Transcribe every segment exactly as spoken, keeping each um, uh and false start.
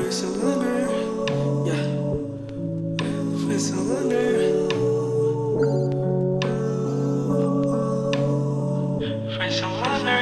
For so longer, yeah. For so longer. For so longer.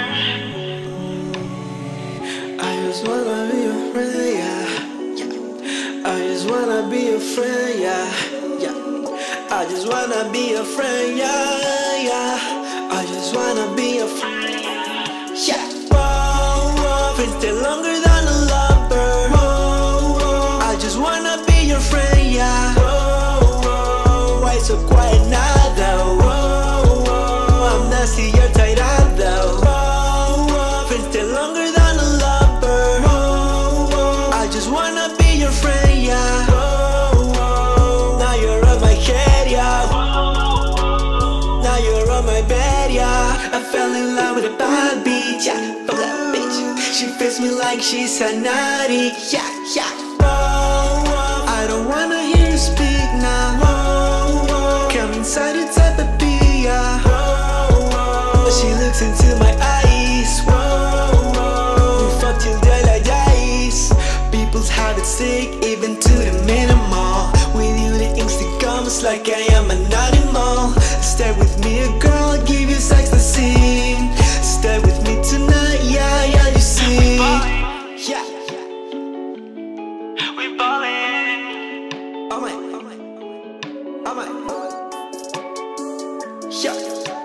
I just wanna be a friend, yeah, yeah. I just wanna be a friend, yeah, yeah. I just wanna be a friend, yeah, yeah. I just wanna be a friend, yeah. Whoa, whoa, friends stay longer than a lover. Whoa, whoa, I just wanna be your friend, yeah. Whoa, whoa, why so quiet now though? Whoa, whoa, I'm nasty, you're tight out though. Whoa, whoa, friends stay longer than a lover. Whoa, whoa, I just wanna be your friend, yeah. Whoa, whoa, now you're on my head, yeah. Now you're on my bed, yeah. I fell in love with a bad bitch, yeah. Fuck that bitch. She feels me like she's a naughty, yeah, yeah. Whoa, whoa, I don't wanna hear you speak now. Whoa, whoa, come inside your type of be, yeah. Whoa, whoa, she looks into my eyes. Whoa, whoa, we fuck till daylight dies. People's habits sick, even to the minimal. With you the instinct comes like I am an animal. Stay with me, a girl, I'll give you sex to see. Stay with me tonight, yeah, yeah, you see. Yeah, we ballin'. Oh my, oh my, oh my, oh my. Yeah.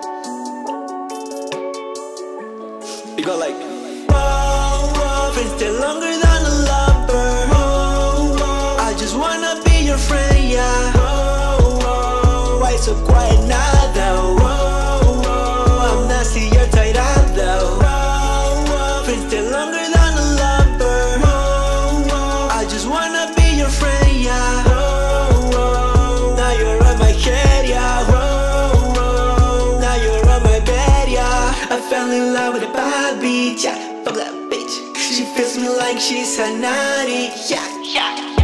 You go like, whoa, whoa, friends stay longer than a lover. Whoa, whoa, I just wanna be your friend, yeah. Whoa, whoa, why so quiet now though? Whoa, whoa, I'm nasty, you're tight out though. Whoa, whoa, friends stay longer than a lover. Whoa, whoa, I just wanna be your friend, yeah. Whoa, whoa, now you're on my head, yeah. Whoa, whoa, now you're on my bed, yeah. I fell in love with a bad bitch, yeah. Fuck that bitch. She feels me like she's a naughty, yeah, yeah.